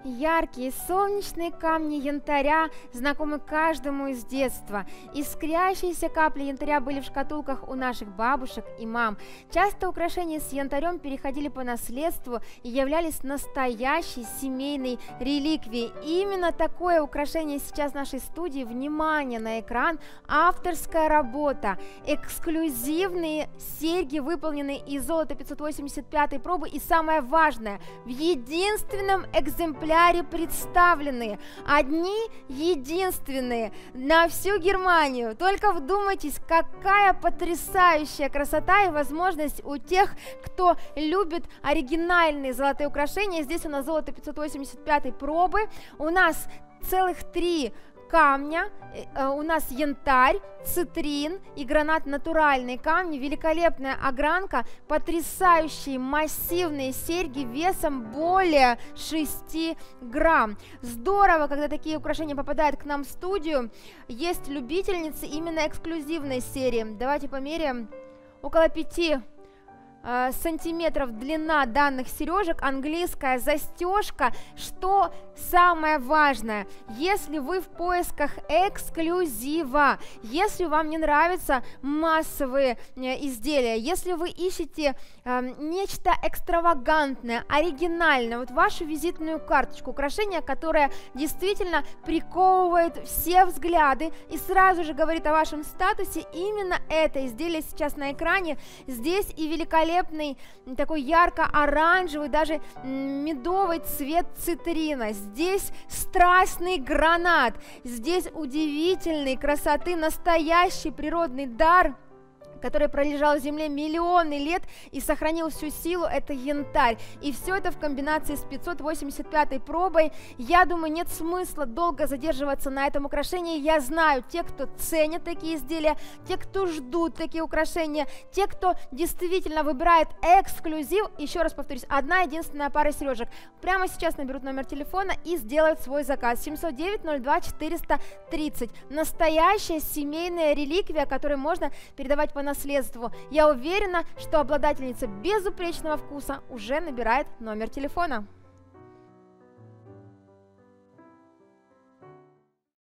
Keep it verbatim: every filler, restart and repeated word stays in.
Яркие солнечные камни янтаря знакомы каждому из детства. Искрящиеся капли янтаря были в шкатулках у наших бабушек и мам. Часто украшения с янтарем переходили по наследству и являлись настоящей семейной реликвией. Именно такое украшение сейчас в нашей студии. Внимание на экран! Авторская работа. Эксклюзивные серьги, выполненные из золота пятьсот восемьдесят пятой пробы. И самое важное, в единственном экземпляре представленные, одни единственные на всю Германию. Только вдумайтесь, какая потрясающая красота и возможность у тех, кто любит оригинальные золотые украшения. Здесь у нас золото пятьсот восемьдесят пятой пробы, у нас целых три камня, у нас янтарь, цитрин и гранат, натуральные камни, великолепная огранка, потрясающие массивные серьги весом более шести грамм. Здорово, когда такие украшения попадают к нам в студию. Есть любительницы именно эксклюзивной серии. Давайте померяем. Около пяти сантиметров длина данных сережек, английская застежка. Что самое важное, если вы в поисках эксклюзива, если вам не нравятся массовые изделия, если вы ищете э, нечто экстравагантное, оригинальное, вот вашу визитную карточку, украшение, которое действительно приковывает все взгляды и сразу же говорит о вашем статусе, именно это изделие сейчас на экране. Здесь и великолепно такой ярко-оранжевый, даже медовый цвет цитрина. Здесь страстный гранат. Здесь удивительной красоты настоящий природный дар, который пролежал в земле миллионы лет и сохранил всю силу, это янтарь. И все это в комбинации с пятьсот восемьдесят пятой пробой. Я думаю, нет смысла долго задерживаться на этом украшении. Я знаю, те, кто ценят такие изделия, те, кто ждут такие украшения, те, кто действительно выбирает эксклюзив. Еще раз повторюсь, одна единственная пара сережек. Прямо сейчас наберут номер телефона и сделают свой заказ. семьсот девять ноль два четыреста тридцать. Настоящая семейная реликвия, которую можно передавать по наследству. Наследству. Я уверена, что обладательница безупречного вкуса уже набирает номер телефона.